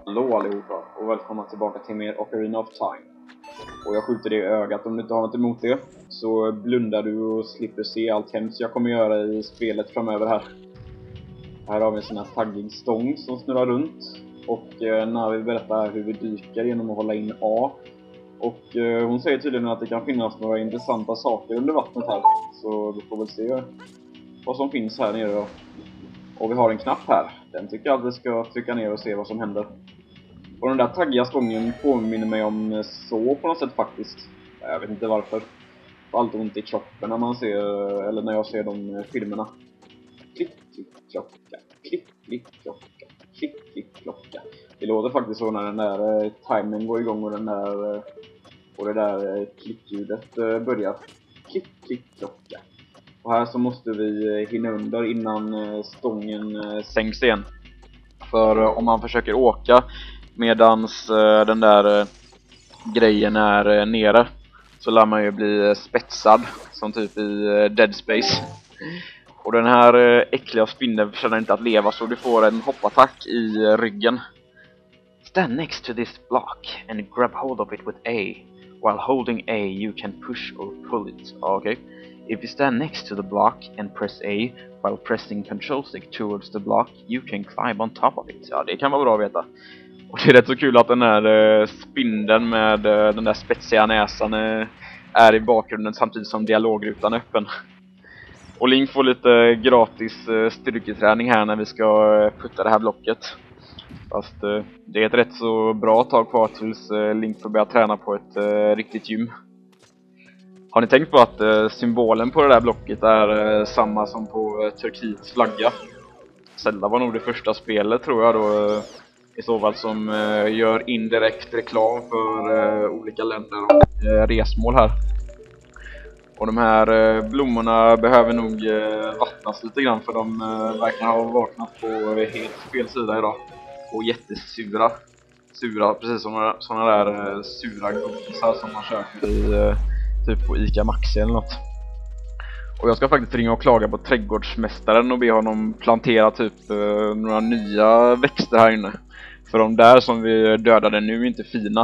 Hallå allihopa och välkomna tillbaka till mer Ocarina of Time. Och jag skjuter det i ögat om du inte har något emot det. Så blundar du och slipper se allt hemskt jag kommer göra i spelet framöver här. Här har vi en sån här taggig stång som snurrar runt. Och när vi berättar hur vi dyker genom att hålla in A. Och hon säger tydligen att det kan finnas några intressanta saker under vattnet här. Så vi får väl se vad som finns här nere då. Och vi har en knapp här. Den tycker jag att vi ska trycka ner och se vad som händer. Och den där taggiga stången påminner mig om så på något sätt faktiskt. Jag vet inte varför. Allt ont i kroppen när man ser, eller när jag ser de filmerna. Klick, klick, klocka. Klick, klick, klocka. Klick, klick, klocka. Det låter faktiskt så när den där timern går igång och den där och det där klickljudet börjar. Klick, klick, klocka. Och här så måste vi hinna under innan stången sänks igen. För om man försöker åka medans den där grejen är nere så lär man ju bli spetsad som typ i Dead Space. Och den här äckliga spindeln förtjänar inte att leva så du får en hoppattack i ryggen. Stand next to this block and grab hold of it with A. While holding A you can push or pull it. Okay. If you stand next to the block and press A while pressing control stick towards the block, you can climb on top of it. Ja, det kan vara bra att veta. Och det är rätt så kul att den här spindeln med den där spetsiga näsan är i bakgrunden samtidigt som dialogrutan är öppen. Och Link får lite gratis styrketräning här när vi ska putta det här blocket. Fast det är ett rätt så bra tag kvar tills Link får börja träna på ett riktigt gym. Har ni tänkt på att symbolen på det där blocket är samma som på Turkiets flagga? Zelda var nog det första spelet tror jag då i så fall som gör indirekt reklam för olika länder och resmål här. Och de här blommorna behöver nog vattnas lite grann för de verkar ha vaknat på helt fel sida idag. Och jättesura. Sura, precis som såna där sura godisar som man köper i typ på Ica Maxi eller något. Och jag ska faktiskt ringa och klaga på trädgårdsmästaren och be honom plantera typ några nya växter här inne. För de där som vi dödade nu är inte fina.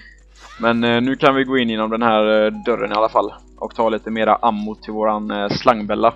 Men nu kan vi gå in genom den här dörren i alla fall. Och ta lite mera ammo till våran slangbella.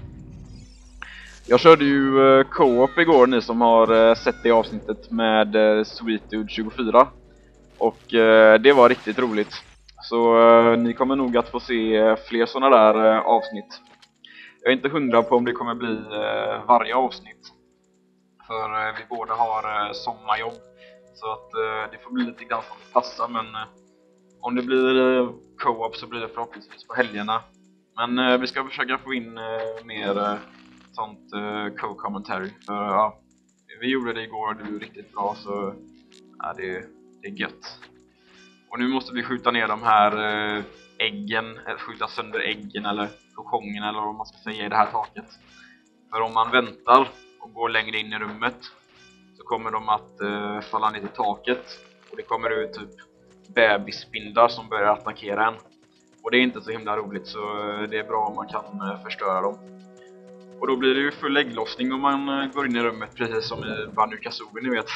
Jag körde ju co-op igår, ni som har sett det avsnittet med Sweet Dude 24. Och det var riktigt roligt. Så ni kommer nog att få se fler sådana där avsnitt. Jag är inte 100 på om det kommer bli varje avsnitt. För vi båda har sommarjobb. Så att det får bli lite grann som det passar. Men om det blir co-op så blir det förhoppningsvis på helgerna. Men vi ska försöka få in mer sånt co-commentary. För ja, vi gjorde det igår och det blev riktigt bra. Så ja, det är gött. Och nu måste vi skjuta ner de här äggen, eller skjuta sönder äggen eller kokongen eller vad man ska säga i det här taket. För om man väntar och går längre in i rummet så kommer de att falla ner till taket. Och det kommer ut typ bebisspindlar som börjar attackera en. Och det är inte så himla roligt så det är bra om man kan förstöra dem. Och då blir det ju full ägglossning om man går in i rummet precis som i Banjo-Kazooie ni vet.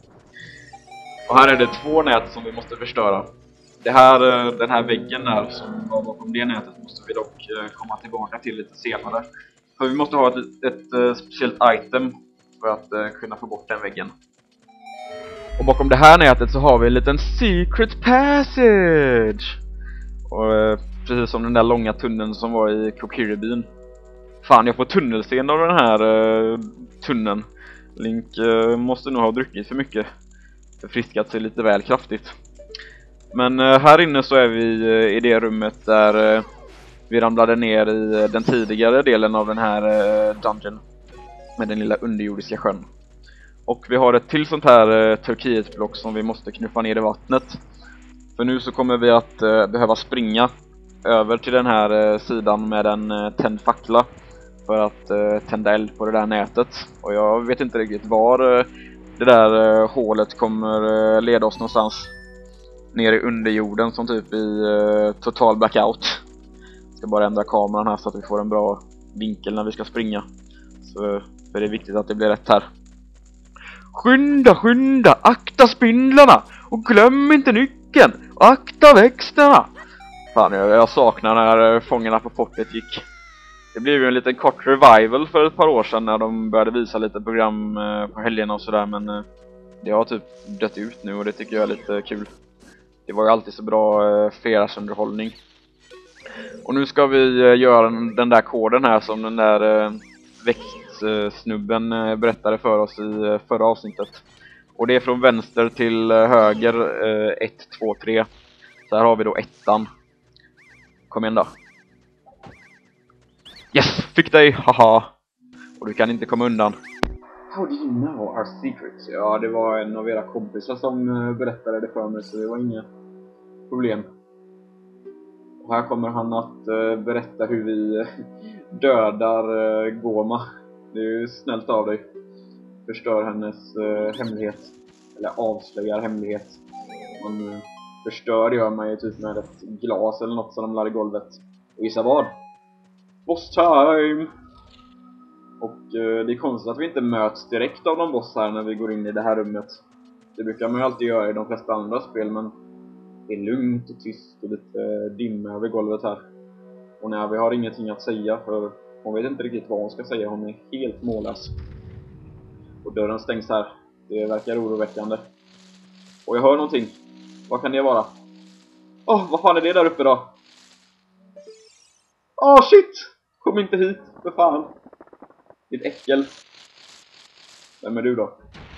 Och här är det 2 nät som vi måste förstöra. Den här väggen där som var bakom det nätet måste vi dock komma tillbaka till lite senare. För vi måste ha ett speciellt item för att kunna få bort den väggen. Och bakom det här nätet så har vi en liten secret passage. Och precis som den där långa tunneln som var i Kokiri-byn. Fan, jag får tunnelsen av den här tunneln. Link måste nog ha druckit för mycket. Förfriskat sig lite väl kraftigt. Men här inne så är vi i det rummet där vi ramlade ner i den tidigare delen av den här dungeon. Med den lilla underjordiska sjön. Och vi har ett till sånt här Turkietblock som vi måste knuffa ner i vattnet. För nu så kommer vi att behöva springa över till den här sidan med en tänd fackla. För att tända eld på det där nätet. Och jag vet inte riktigt var det där hålet kommer leda oss någonstans. Ner i underjorden som typ i total blackout. Jag ska bara ändra kameran här så att vi får en bra vinkel när vi ska springa. Så för det är viktigt att det blir rätt här. Skynda, skynda, akta spindlarna! Och glöm inte nyckeln! Akta växterna! Fan, jag saknar när Fångarna på fortet gick. Det blev ju en liten kort revival för ett par år sedan när de började visa lite program på helgerna och sådär, men det har typ dött ut nu och det tycker jag är lite kul. Det var ju alltid så bra fredagsunderhållning. Och nu ska vi göra den där koden här som den där växtsnubben berättade för oss i förra avsnittet. Och det är från vänster till höger 1, 2, 3. Så här har vi då ettan. Kom igen då. Yes! Fick dig! Haha! Och du kan inte komma undan. How do you know our secrets? Ja, det var en av era kompisar som berättade det för mig, så det var inga problem. Och här kommer han att berätta hur vi dödar Goma. Det är ju snällt av dig. Förstör hennes hemlighet. Eller avslöjar hemlighet. Man förstör gör man ju typ med ett glas eller något som de lade i golvet. Och gissa vad? Boss time! Och det är konstigt att vi inte möts direkt av någon boss här när vi går in i det här rummet. Det brukar man ju alltid göra i de flesta andra spel, men det är lugnt och tyst och lite dimma över golvet här. Och när vi har ingenting att säga, för hon vet inte riktigt vad hon ska säga, hon är helt mållös. Och dörren stängs här. Det verkar oroväckande. Och jag hör någonting. Vad kan det vara? Vad fan är det där uppe då? Shit! Kom inte hit, för fan. Ditt äckel. Vem är du då?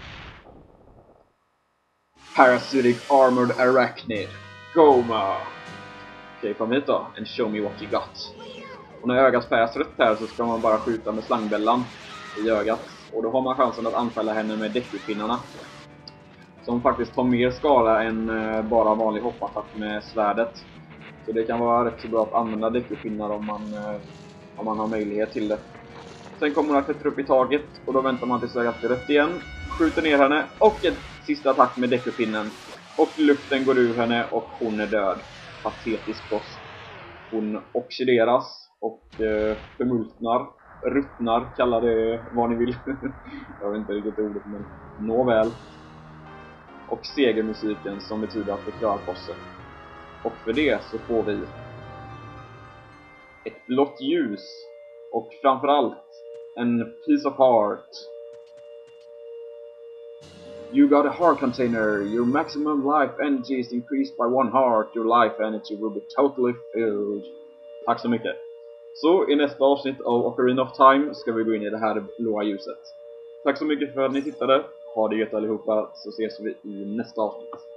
Parasitic Armored Arachnid. Goma! Okej, kom hit då. And show me what you got. Och när ögat färgas rött här så ska man bara skjuta med slangbällan i ögat. Och då har man chansen att anfalla henne med däckupinnarna. Som faktiskt tar mer skada än bara vanlig hoppattack med svärdet. Så det kan vara rätt så bra att använda däckupinnar om man har möjlighet till det. Sen kommer hon att klättra upp i taget och då väntar man tills ögat blir rött igen. Skjuter ner henne och en sista attack med däckupinnen. Och luften går ur henne och hon är död. Patetisk boss. Hon oxideras och förmultnar, ruttnar, kalla det vad ni vill. Jag vet inte riktigt ordet, men nåväl. Och segermusiken som betyder att vi klarar bossen. Och för det så får vi ett blått ljus och framförallt en piece of heart. You got a heart container. Your maximum life energy is increased by 1 heart. Your life energy will be totally filled. Tack så mycket. Så i nästa avsnitt av Ocarina of Time ska vi gå in i det här blåa ljuset. Tack så mycket för att ni tittade. Ha det gött allihopa, så ses vi i nästa avsnitt.